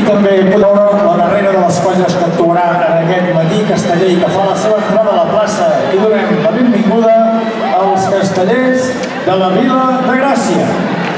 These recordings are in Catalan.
també podeu veure la darrera de les colles que actuarà en aquest matí casteller i que fa la seva entrada a la plaça. I donem la benvinguda als castellers de la Vila de Gràcia.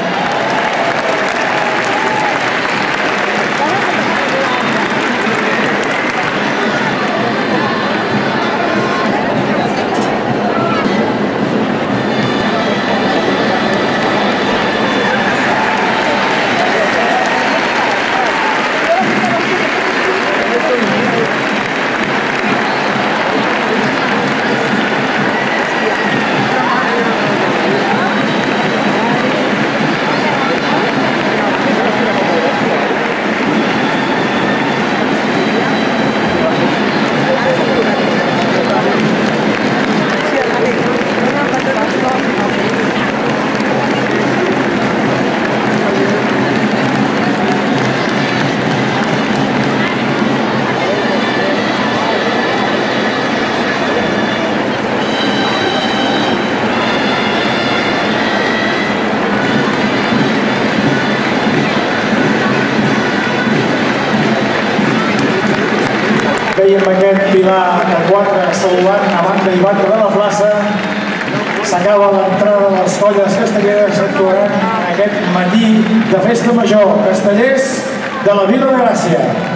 Veiem aquest pilar de 4 saludant a banda i banda de la plaça. S'acaba l'entrada de les colles castelleres que actuaran aquest matí de festa major. Castellers de la Vila de Gràcia.